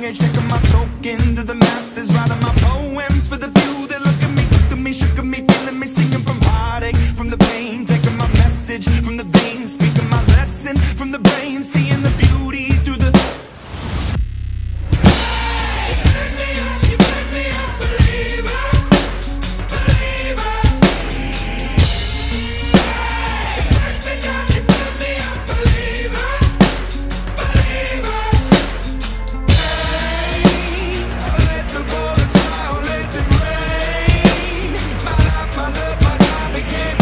age, taking my soak into the masses, writing my poems for the few that look at me, took at me, shook at me, feeling me, singing from heartache, from the pain, taking my message from the veins, speaking my lesson from the brain, seeing the beauty through the... You make me a believer, believer. You put me a believer, believer. Let the bullets fly, let them rain. My life, my love, my life again.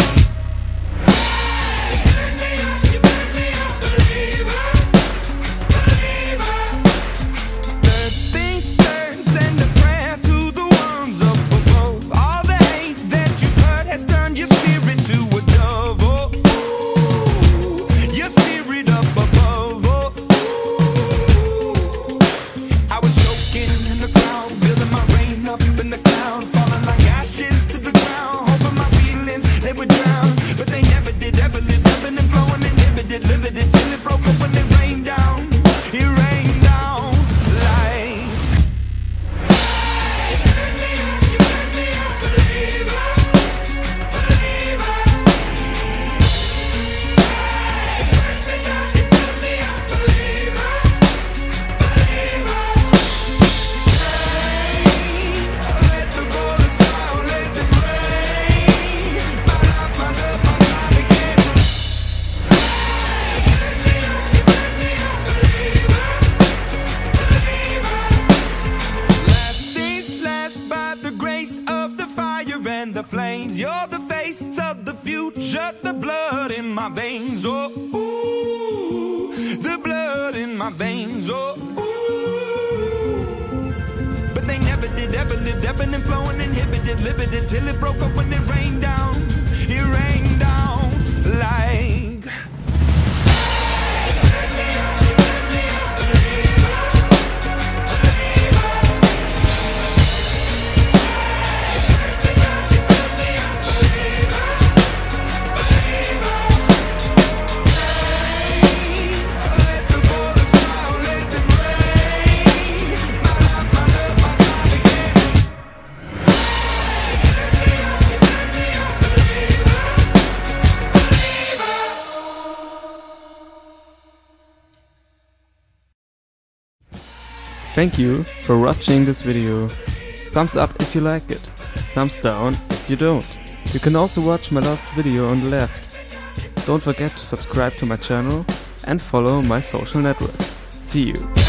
You put me a believer, believer. The things turns and a prayer to the ones up above. All the hate that you've heard has turned your spirit to a dove. Oh, ooh, your spirit up above. Oh, ooh. I was choking in the crowd, building my rain up in the cloud, falling like ashes to the ground, hoping my feelings they would drown, but they never did. Ever lived, ebbing and flowing, inhibited, limited, till it broke up when it rained down. It rained down like... You make me a believer, believer. You put me a believer, believer. Let the bullets fly, let them rain. My life, my love, my life again. You make me a believer, believer. Last days last by the grace of the fire and the flames. You're the face of the future, the blood in my veins. Oh, ooh, the blood in my veins. Oh, ooh. But they never did, ever lived, ebbing and flowing, inhibited, limited, till it broke up when it rained down. It rained down like... Let the bullets fly, let them rain. My life, my love, my life again. You make me a believer, believer. Thank you for watching this video. Thumbs up if you like it, thumbs down if you don't. You can also watch my last video on the left. Don't forget to subscribe to my channel and follow my social networks. See you!